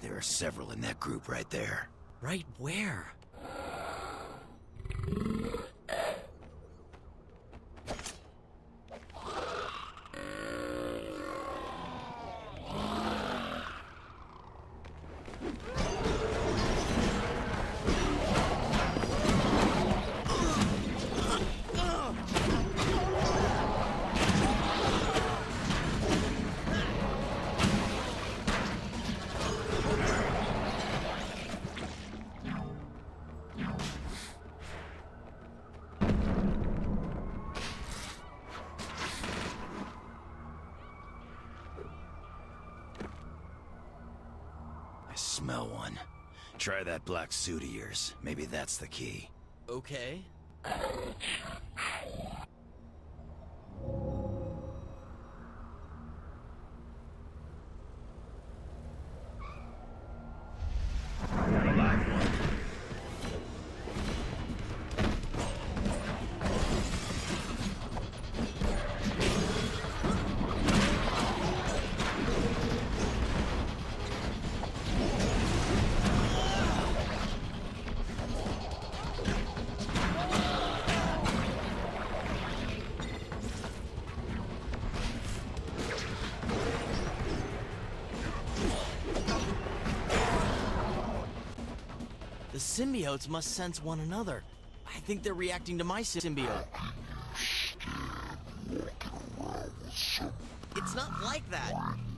There are several in that group right there. Right where? I smell one. Try that black suit of yours. Maybe that's the key. Okay. Alive one. The symbiotes must sense one another. I think they're reacting to my symbiote. It's not like that.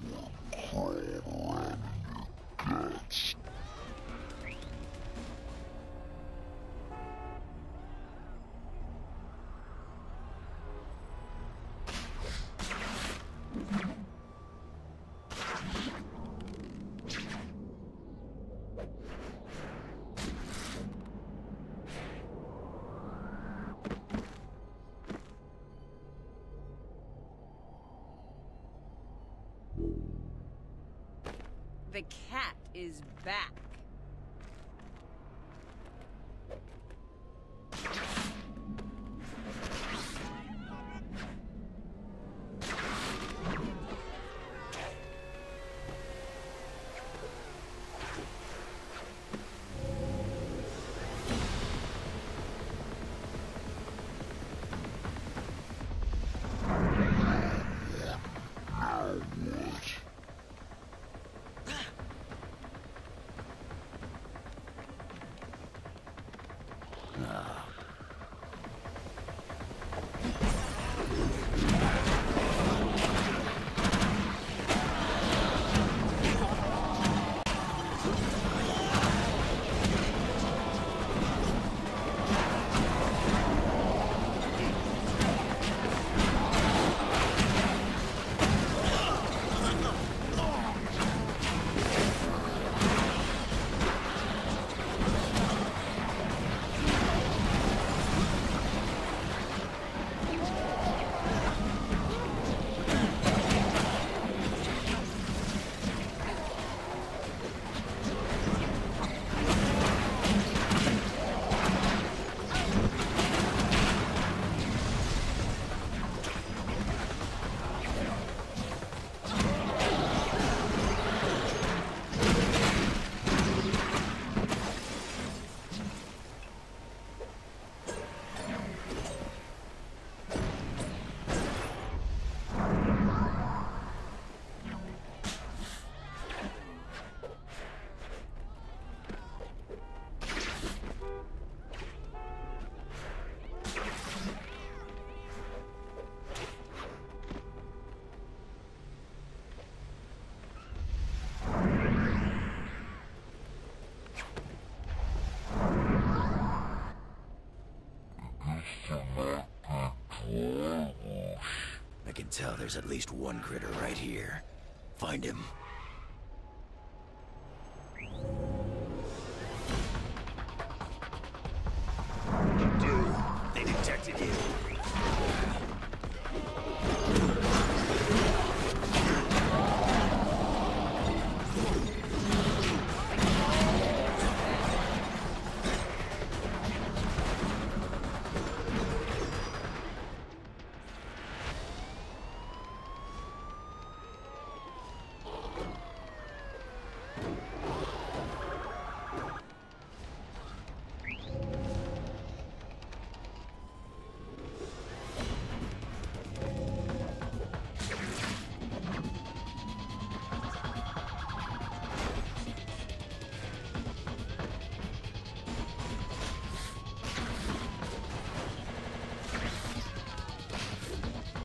The cat is back. I can tell there's at least one critter right here. Find him.